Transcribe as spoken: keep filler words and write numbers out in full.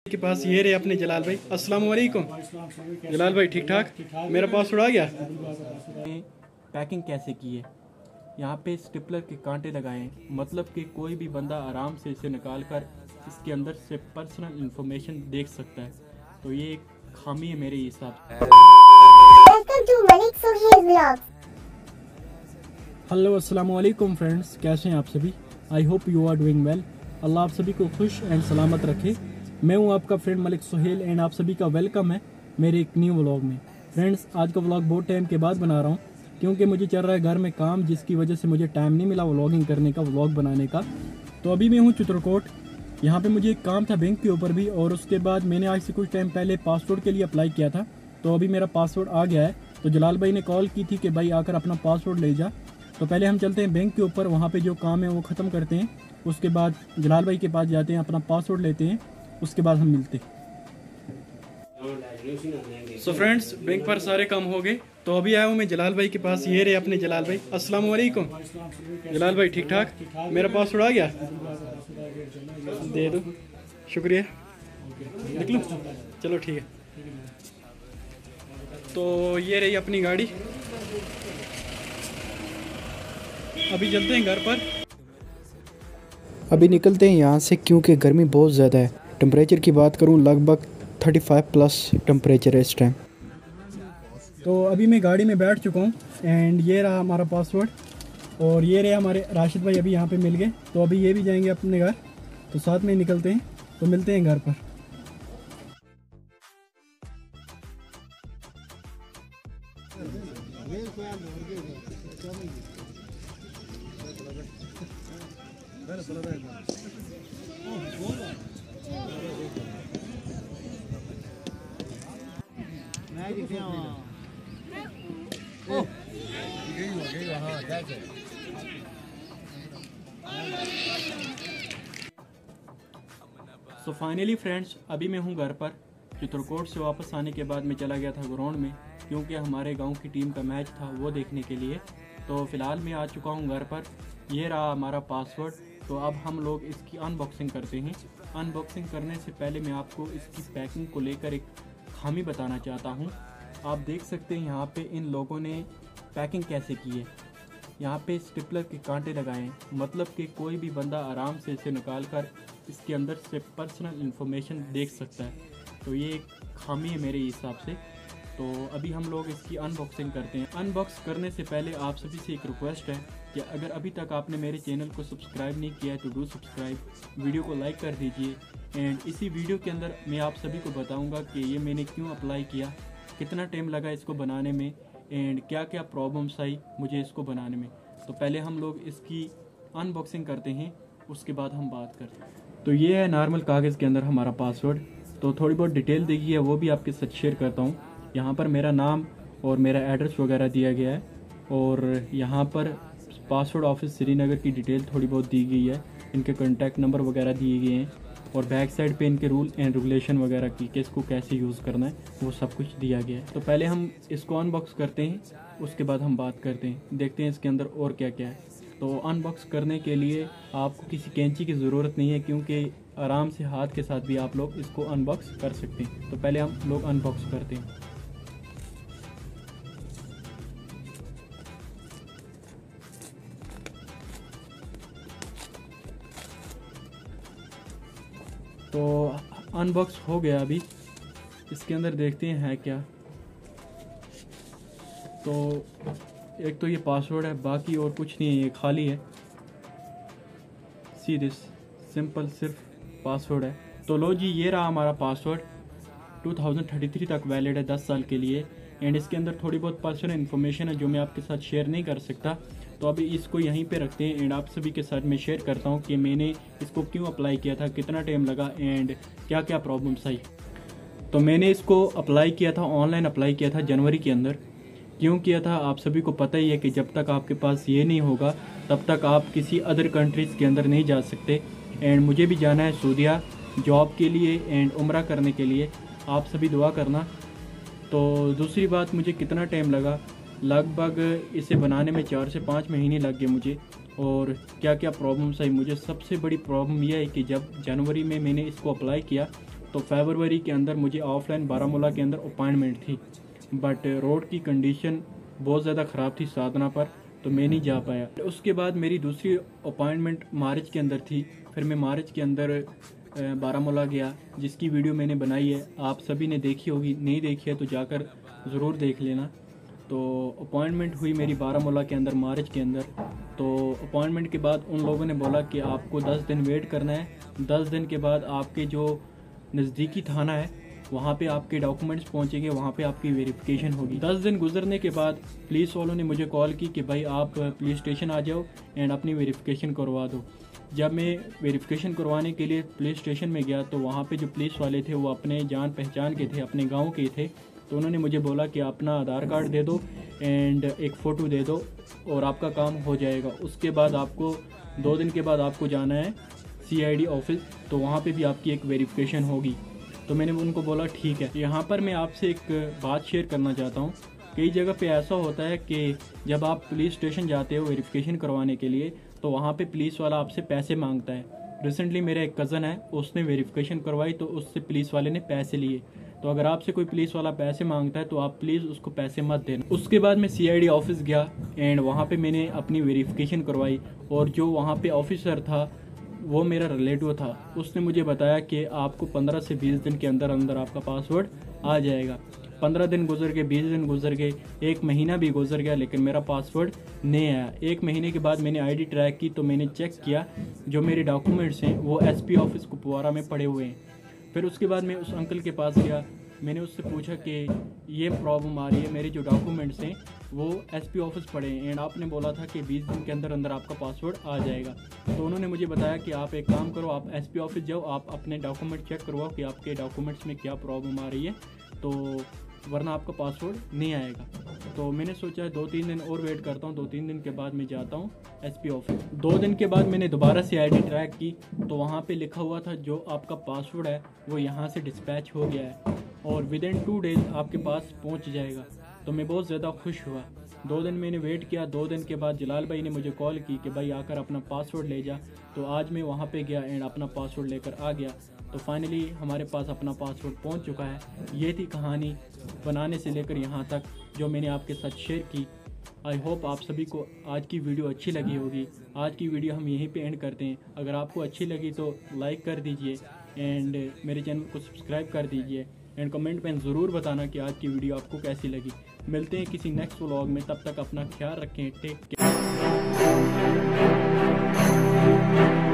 के पास ये रहे अपने जलाल भाई। अस्सलाम वालेकुम जलाल भाई, ठीक ठाक? मेरा पासवर्ड आ गया। पैकिंग कैसे की है, यहाँ पे स्टिपलर के कांटे लगाए हैं, मतलब कि कोई भी बंदा आराम से इसे निकाल कर इसके अंदर से पर्सनल इंफॉर्मेशन देख सकता है। तो ये एक खामी है मेरे हिसाब से। हेलो अस्सलाम वालेकुम फ्रेंड्स, कैसे हैं आप सभी? I hope you are doing well. अल्लाह आप सभी को खुश एंड सलामत रखे। मैं हूं आपका फ्रेंड मलिक सुहेल एंड आप सभी का वेलकम है मेरे एक न्यू व्लॉग में। फ्रेंड्स, आज का व्लॉग बहुत टाइम के बाद बना रहा हूं क्योंकि मुझे चल रहा है घर में काम, जिसकी वजह से मुझे टाइम नहीं मिला व्लॉगिंग करने का, व्लॉग बनाने का। तो अभी मैं हूँ चित्रकूट। यहाँ पे मुझे एक काम था बैंक के ऊपर भी, और उसके बाद मैंने आज से कुछ टाइम पहले पासपोर्ट के लिए अप्लाई किया था। तो अभी मेरा पासपोर्ट आ गया है। तो जलाल भाई ने कॉल की थी कि भाई आकर अपना पासपोर्ट ले जा। तो पहले हम चलते हैं बैंक के ऊपर, वहाँ पे जो काम है वो ख़त्म करते हैं। उसके बाद जलाल भाई के पास जाते हैं, अपना पासपोर्ट लेते हैं, उसके बाद हम मिलते हैं। सो फ्रेंड्स, बैंक पर सारे काम हो गए। तो अभी आया हूँ मैं जलाल भाई के पास। ये रहे अपने जलाल भाई। अस्सलाम वालेकुम जलाल भाई, ठीक ठाक? मेरा पासपोर्ट आ गया, दे दो, शुक्रिया। देख लो, चलो ठीक है। तो ये रही अपनी गाड़ी, अभी चलते हैं घर पर। अभी निकलते हैं यहाँ से क्योंकि गर्मी बहुत ज़्यादा है। टेम्परेचर की बात करूँ, लगभग पैंतीस प्लस टेम्परेचर है इस टाइम। तो अभी मैं गाड़ी में बैठ चुका हूँ एंड ये रहा हमारा पासवर्ड, और ये रहे हमारे राशिद भाई अभी यहाँ पे मिल गए। तो अभी ये भी जाएंगे अपने घर, तो साथ में निकलते हैं। तो मिलते हैं घर पर। सो फाइनली फ्रेंड्स, अभी मैं हूँ घर पर। चित्रकूट से वापस आने के बाद मैं चला गया था ग्राउंड में, क्योंकि हमारे गांव की टीम का मैच था वो देखने के लिए। तो फ़िलहाल मैं आ चुका हूँ घर पर। ये रहा हमारा पासवर्ड। तो अब हम लोग इसकी अनबॉक्सिंग करते हैं। अनबॉक्सिंग करने से पहले मैं आपको इसकी पैकिंग को लेकर एक खामी बताना चाहता हूँ। आप देख सकते हैं यहाँ पे इन लोगों ने पैकिंग कैसे की है। यहाँ पे स्टिपलर के कांटे लगाए हैं, मतलब कि कोई भी बंदा आराम से इसे निकाल कर इसके अंदर से पर्सनल इंफॉर्मेशन देख सकता है। तो ये एक खामी है मेरे हिसाब से। तो अभी हम लोग इसकी अनबॉक्सिंग करते हैं। अनबॉक्स करने से पहले आप सभी से एक रिक्वेस्ट है कि अगर अभी तक आपने मेरे चैनल को सब्सक्राइब नहीं किया है तो डू सब्सक्राइब, वीडियो को लाइक कर दीजिए। एंड इसी वीडियो के अंदर मैं आप सभी को बताऊँगा कि ये मैंने क्यों अप्लाई किया, कितना टाइम लगा इसको बनाने में, एंड क्या क्या प्रॉब्लम्स आई मुझे इसको बनाने में। तो पहले हम लोग इसकी अनबॉक्सिंग करते हैं, उसके बाद हम बात करते हैं। तो ये है नॉर्मल कागज़ के अंदर हमारा पासवर्ड। तो थोड़ी बहुत डिटेल देखी है, वो भी आपके साथ शेयर करता हूँ। यहाँ पर मेरा नाम और मेरा एड्रेस वगैरह दिया गया है, और यहाँ पर पासपोर्ट ऑफिस श्रीनगर की डिटेल थोड़ी बहुत दी गई है। इनके कॉन्टैक्ट नंबर वगैरह दिए गए हैं, और बैक साइड पे इनके रूल एंड रेगुलेशन वगैरह की कि इसको कैसे यूज़ करना है वो सब कुछ दिया गया है। तो पहले हम इसको अनबॉक्स करते हैं, उसके बाद हम बात करते हैं, देखते हैं इसके अंदर और क्या क्या है। तो अनबॉक्स करने के लिए आपको किसी कैंची की ज़रूरत नहीं है, क्योंकि आराम से हाथ के साथ भी आप लोग इसको अनबॉक्स कर सकते हैं। तो पहले हम लोग अनबॉक्स करते हैं। तो अनबॉक्स हो गया। अभी इसके अंदर देखते हैं है क्या। तो एक तो ये पासवर्ड है, बाकी और कुछ नहीं है, ये खाली है। सी दिस, सिंपल सिर्फ पासवर्ड है। तो लो जी, ये रहा हमारा पासवर्ड। दो हज़ार तैंतीस तक वैलिड है, दस साल के लिए। एंड इसके अंदर थोड़ी बहुत पर्सनल इन्फॉर्मेशन है जो मैं आपके साथ शेयर नहीं कर सकता। तो अभी इसको यहीं पे रखते हैं, एंड आप सभी के साथ मैं शेयर करता हूँ कि मैंने इसको क्यों अप्लाई किया था, कितना टाइम लगा, एंड क्या क्या प्रॉब्लम्स आई। तो मैंने इसको अप्लाई किया था, ऑनलाइन अप्लाई किया था जनवरी के अंदर। क्यों किया था आप सभी को पता ही है कि जब तक आपके पास ये नहीं होगा तब तक आप किसी अदर कंट्रीज़ के अंदर नहीं जा सकते। एंड मुझे भी जाना है सऊदीया जॉब के लिए एंड उम्रा करने के लिए। आप सभी दुआ करना। तो दूसरी बात, मुझे कितना टाइम लगा, लगभग इसे बनाने में चार से पाँच महीने लग गए मुझे। और क्या क्या प्रॉब्लम्स आई, मुझे सबसे बड़ी प्रॉब्लम यह है कि जब जनवरी में मैंने इसको अप्लाई किया तो फरवरी के अंदर मुझे ऑफलाइन बारामूला के अंदर अपॉइंटमेंट थी, बट रोड की कंडीशन बहुत ज़्यादा ख़राब थी साधना पर, तो मैं नहीं जा पाया। उसके बाद मेरी दूसरी अपॉइंटमेंट मार्च के अंदर थी। फिर मैं मार्च के अंदर बारामूला गया, जिसकी वीडियो मैंने बनाई है, आप सभी ने देखी होगी, नहीं देखी है तो जाकर ज़रूर देख लेना। तो अपॉइंटमेंट हुई मेरी बारामूला के अंदर मार्च के अंदर। तो अपॉइंटमेंट के बाद उन लोगों ने बोला कि आपको दस दिन वेट करना है, दस दिन के बाद आपके जो नज़दीकी थाना है वहाँ पे आपके डॉक्यूमेंट्स पहुँचेंगे, वहाँ पे आपकी वेरिफिकेशन होगी। दस दिन गुजरने के बाद पुलिस वालों ने मुझे कॉल की कि भाई आप पुलिस स्टेशन आ जाओ एंड अपनी वेरिफिकेशन करवा दो। जब मैं वेरिफिकेशन करवाने के लिए पुलिस स्टेशन में गया तो वहाँ पे जो पुलिस वाले थे वो अपने जान पहचान के थे, अपने गांव के थे। तो उन्होंने मुझे बोला कि अपना आधार कार्ड दे दो एंड एक फ़ोटो दे दो और आपका काम हो जाएगा। उसके बाद आपको दो दिन के बाद आपको जाना है सी आई डी ऑफिस, तो वहाँ पे भी आपकी एक वेरिफिकेशन होगी। तो मैंने उनको बोला ठीक है। यहाँ पर मैं आपसे एक बात शेयर करना चाहता हूँ। कई जगह पे ऐसा होता है कि जब आप पुलिस स्टेशन जाते हो वेरिफिकेशन करवाने के लिए तो वहाँ पे पुलिस वाला आपसे पैसे मांगता है। रिसेंटली मेरा एक कज़न है, उसने वेरिफिकेशन करवाई तो उससे पुलिस वाले ने पैसे लिए। तो अगर आपसे कोई पुलिस वाला पैसे मांगता है तो आप प्लीज़ उसको पैसे मत देना। उसके बाद मैं सी आई डी ऑफिस गया एंड वहाँ पे मैंने अपनी वेरिफिकेशन करवाई, और जो वहाँ पे ऑफिसर था वो मेरा रिलेटिव था। उसने मुझे बताया कि आपको पंद्रह से बीस दिन के अंदर अंदर आपका पासवर्ड आ जाएगा। पंद्रह दिन गुजर गए, बीस दिन गुजर गए, एक महीना भी गुजर गया, लेकिन मेरा पासवर्ड नहीं आया। एक महीने के बाद मैंने आईडी ट्रैक की तो मैंने चेक किया जो मेरे डॉक्यूमेंट्स हैं वो एसपी ऑफिस कुपवारा में पड़े हुए हैं। फिर उसके बाद मैं उस अंकल के पास गया, मैंने उससे पूछा कि ये प्रॉब्लम आ रही है, मेरे जो डॉक्यूमेंट्स हैं वो एसपी ऑफिस पड़े हैं एंड आपने बोला था कि बीस दिन के अंदर अंदर आपका पासवर्ड आ जाएगा। तो उन्होंने मुझे बताया कि आप एक काम करो, आप एसपी ऑफिस जाओ, आप अपने डॉक्यूमेंट चेक करवाओ कि आपके डॉक्यूमेंट्स में क्या प्रॉब्लम आ रही है, तो वरना आपका पासवर्ड नहीं आएगा। तो मैंने सोचा दो तीन दिन और वेट करता हूँ, दो तीन दिन के बाद मैं जाता हूँ एसपी ऑफिस। दो दिन के बाद मैंने दोबारा से आईडी ट्रैक की तो वहाँ पे लिखा हुआ था जो आपका पासवर्ड है वो यहाँ से डिस्पैच हो गया है और विद इन टू डेज आपके पास पहुँच जाएगा। तो मैं बहुत ज़्यादा खुश हुआ। दो दिन मैंने वेट किया। दो दिन के बाद जलाल भाई ने मुझे कॉल की कि भाई आकर अपना पासवर्ड ले जा। तो आज मैं वहाँ पे गया एंड अपना पासवर्ड लेकर आ गया। तो फाइनली हमारे पास अपना पासवर्ड पहुँच चुका है। ये थी कहानी बनाने से लेकर यहाँ तक जो मैंने आपके साथ शेयर की। आई होप आप सभी को आज की वीडियो अच्छी लगी होगी। आज की वीडियो हम यहीं पे एंड करते हैं। अगर आपको अच्छी लगी तो लाइक कर दीजिए एंड मेरे चैनल को सब्सक्राइब कर दीजिए एंड कमेंट में ज़रूर बताना कि आज की वीडियो आपको कैसी लगी। मिलते हैं किसी नेक्स्ट व्लॉग में, तब तक अपना ख्याल रखें। Take care.